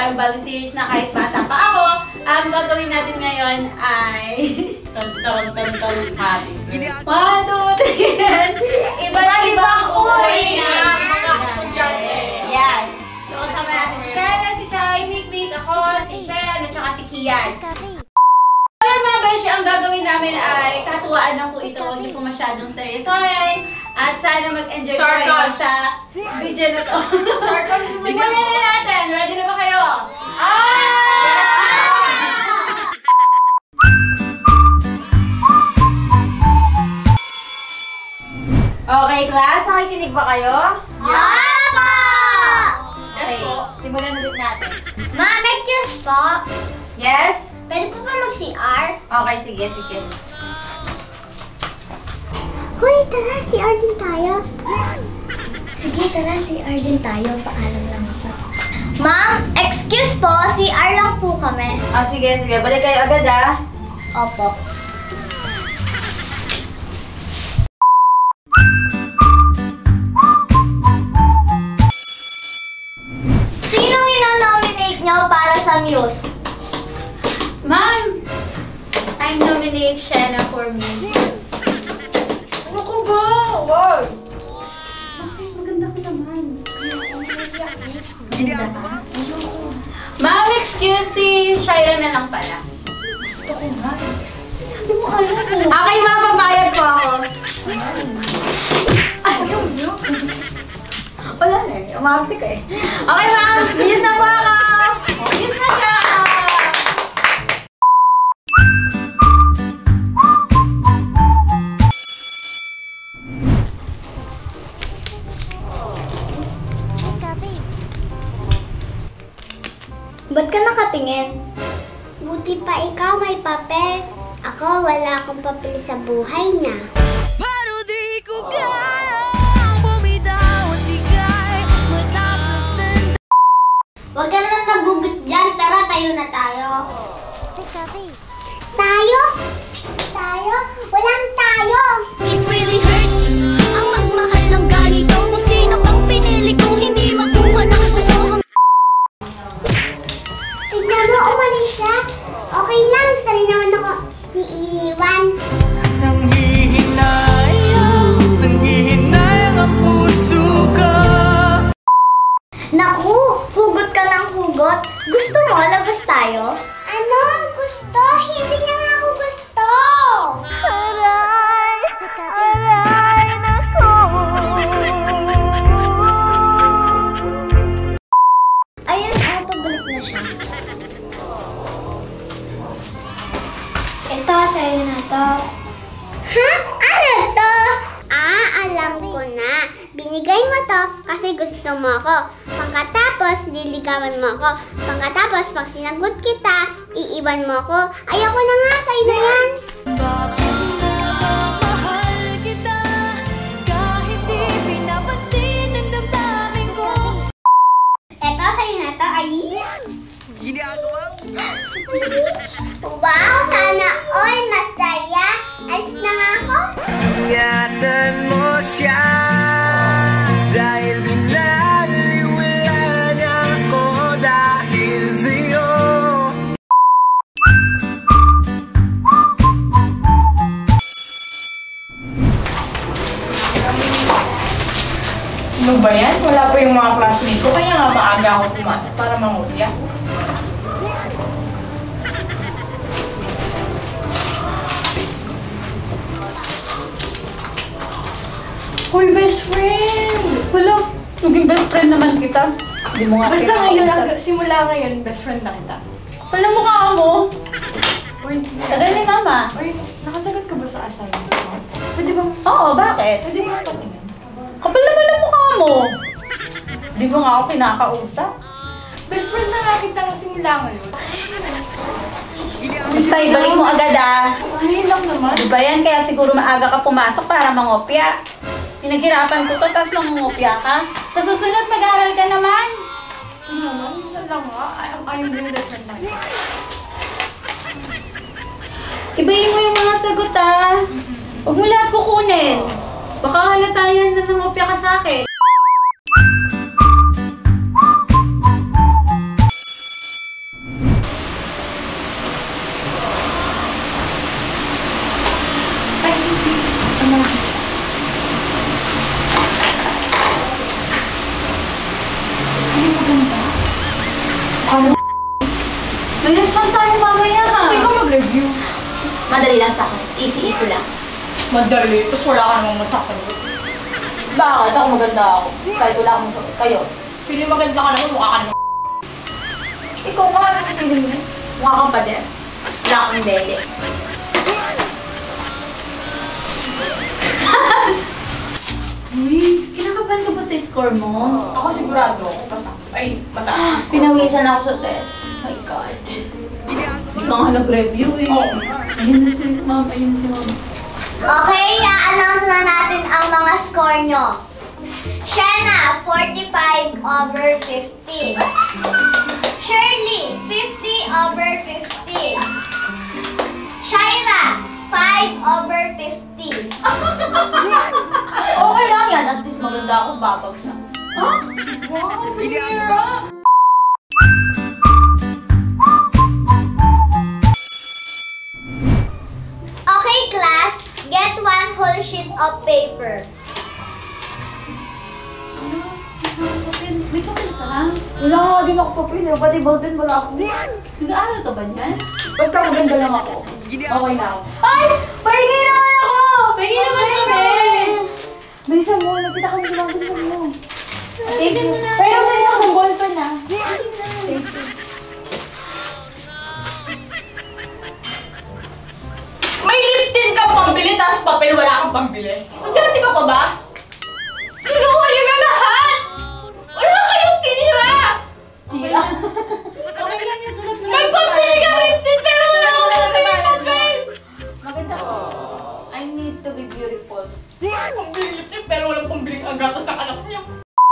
tayong bagong series na kahit bata pa ako. Ang gagawin natin ngayon ay... Happy. 1, 2, 3. Iba't-ibang uri ng mga estudyante. Yes. So, kasama natin si Shena, si Chai, Mikmik, ako, si Shen, at saka si Kian. Ngayon mga beshi, ang gagawin namin ay katuwaan lang po ito. Huwag niyo po masyadong seryosohin. At sana mag-enjoy kayo sa video na to. Simulan na natin. Ready na ba kayo? Okay, class. Nakikinig ba kayo? Yapa! Okay, simulan ulit natin. Ma'am, excuse po. Yes? Pwede po ba mag-CR? Okay, sige. Hoy, tara, CR din tayo. Sige, tara, CR din tayo. Paalam lang ako. Ma'am, excuse po, CR lang po kami. Sige. Balik kayo agad, ah. Opo. Sinong ino-nominate nyo para sa Muse? Ma'am, I nominate Shena for Muse. Ano ko ba? Wow! Bakit? Maganda ko naman. Maganda ka? Ma'am, excuse si Shaira na lang pala. Gusto ko nga. Sabi mo alam mo. Okay, mapapayag po ako. Ayaw niyo. Wala na eh. Umarte ka eh. Okay, ma'am. Muse na po ako. Muse na siya! Ba't ka nakatingin? Buti pa ikaw may papel. Ako wala akong papel sa buhay niya. Pero di ko kayang bumitaw at ika'y masasaktan. Huwag ka naman magugut dyan. Tara, tayo na tayo. Tayo? Tayo? Walang tayo! It really hurts ang magmahal ng ganito. Kung sino pang pinili kong hindi makuha ng buong. Tignan mo, umalis siya. Okay lang, sali naman ako niiniwan. Nanghihinayang ang puso ko. Naku, hugot ka ng hugot. Gusto mo, labas tayo? Ano? Gusto? Hindi niya nga ako gusto. Aray! Aray, naku! Ayun, pabalik na siya. Ito, sa'yo na to. Ha? Ano to? Alam ko na. Binigay mo to kasi gusto mo ako. Pagkatapos, liligawan mo ako. Pagkatapos, pag sinagot kita, iiwan mo ako. Ayoko na nga, sa'yo na yan. Bakit mahal kita kahit di pinapansin ang damdamin ko? Ito, sa'yo na to. Ay. Wow, sana all masaya. Alis na nga ako. Ingatan mo siya dahil binaliwala niya ako dahil sa'yo. Ano ba yan? Wala pa yung mga classmate ko. Kaya nga maaga ako pumasok para mangutya. Hoy, best friend! Wala, maging best friend naman kita. Hindi mo nga Basta ngayon, kinakausap. simula ngayon, best friend na kita. Wala mukha mo. Uy, Tagal ni mama. nakasagot ka ba sa assignment mo? Pwede ba? Oo, bakit? Pwede ba patingin? Kapal naman ang mukha mo. Hindi mo nga ako kinakausap. Best friend na nga kita simula ngayon. Basta ibalik mo agad ah. Ngayon lang naman. Di ba yan? Kaya siguro maaga ka pumasok para mangopya. Pinaghirapan ko to, tapos mangungopya ka. Sa susunod, mag-aaral ka naman. Ano naman? Minsan lang nga. Ayaw din yung best friend na kita. Ibayin mo yung mga sagot ah. Huwag mo lahat kukunin. Baka halata yan na nangopya ka sa akin. Madali lang sa akin. Easy lang. Madali, tapos wala ka namang masasagot. Bakit? Ako maganda ako. Kahit wala akong sagot. Kayo. Pili maganda ka naman, mukha ka naman. Ikaw ba ano feeling niya? Mukha kang pader. Wala akong dede. Uy, kinakabahan ka ba sa score mo? Ako sigurado, ako basta. Ay, mataas. Pinawisan ako sa test. Oh my God. Hindi ka nga nag-review eh. Oo. Ayun na si ma'am, ayun na si ma'am. Okay, i-announce na natin ang mga score nyo. Shanna, 45 over 50. Shirley, 50 over 50. Shaira, 5 over 50. Okay lang yan. At least maganda ako babagsak. Huh? Wow, Samira! Okay, class, get one whole sheet of paper. May kapil ka? Wala nga din ako papili. Pati ballpen wala ako. Nag-aaral ka ba niyan? Basta maganda lang ako. Okay na ako. Ay! Pahingi naman ako! Pahingi naman kami! Bilisan mo, nagkita kami sa mga bilisan mo. Thank you na. Pero meron akong ballpen na. May lip tint ka pambili, tapos papel wala kang pambili. Estudyante ka pa ba? Kinuha niyo na lahat! Wala kayong tira! Tira. Okay lang yan, sulat mo lang. May pambili ka lip tint, pero wala akong pambili papel! Maganda ko. I need to be beautiful. Pambili lip tint, pero walang pambili ang gatas ng anak niya.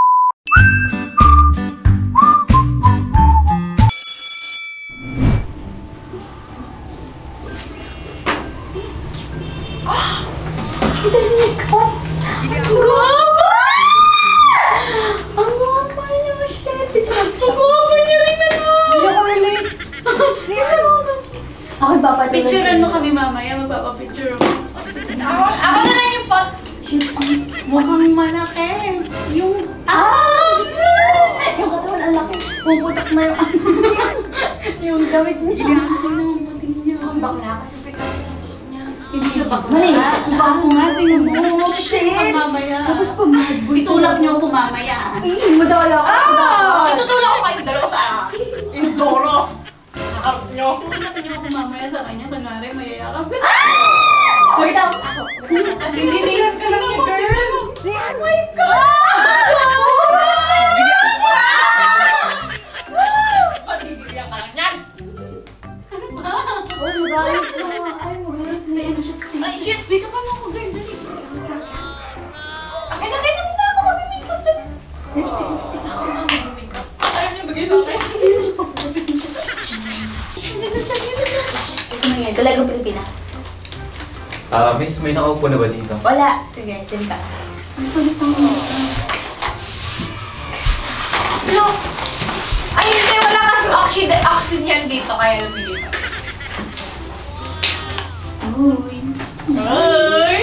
Kita niyo ka. Ang guwapa! Ang guwapa niyo, shit. Ang guwapa niyo rin na no. Hindi ako relate. Okay, papatuloy. Picturean mo kami mamaya, magpapapicture mo. Ako na lang yung pot. Mukhang malaki. Yung abs! Yung katawan ang laki. puputok na yung yung damit niya. Tingnan mo, pating niya. Comeback na kasi pick up yung suot niya. Hindi siya bakla. Mali, iba ko nga, tingnan mo. Shit! Mamaya. Tapos pag Itulak niyo ako mamaya. madala ako. Itutulak ko kayong dalawa sa inodoro. Nakarap niyo. Itulak niyo ako mamaya sa kanya. Kunwari, mayayakap. Wait, tapos ako. Nililihan ka lang niya, girl. Oh my God! Patigilyan ka lang yan. Oh, guys. Ay, guys. Ay, shit. Dito ka lang maganda. Ang ganda na muna ako mag-makeup. Lipstick. Mag-makeup. Ayaw niyo bigay sa akin. Ito na yan. Dalagang Pilipina. Miss, may nakaupo na ba dito? Wala. Sige, dyan ka. No. Ay, hindi. Wala kasi oxygen yan dito. Kaya nabili ka. Uy. Ay!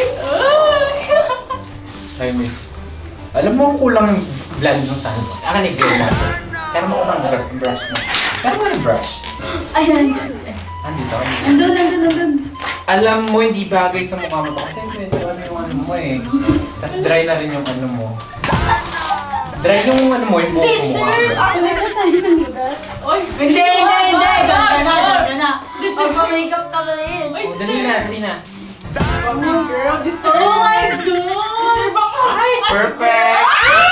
Hi, miss. Alam mo, kulang yung blend nung saan mo. Nakanig-blend natin. Pero mo kumang brush mo. Pero mo yung brush. Ayan. Andito. Nandun. Alam mo, hindi bagay sa mukha mo to. Kasi medyo ano yung ano mo eh. Tapos dry na rin yung ano mo. Dry yung ano mo, yung buhok mo. Ako na Tayo ng lugar. Oy! Hindi. Ganda na. Deserve. Mag-makeup ka rin. Oy, Oh, dali na. Come on, girl. Deserve. Oh my God! Deserve ako. Ay! Perfect!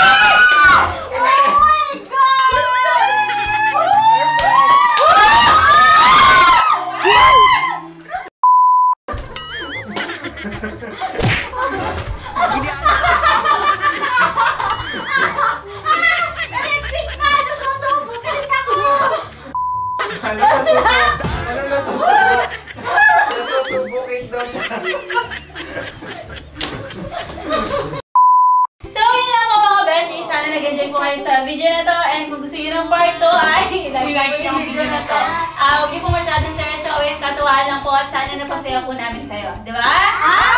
Ano nasusubukin daw siya? So, yun lang po mga beshi. Sana nag-enjoy po kayo sa video na to. And kung gusto nyo ng part 2, ay like yung video na to. Huwag nyo po masyadong seryosoin. Katuwaan lang po at sana napasaya po namin kayo. Di ba?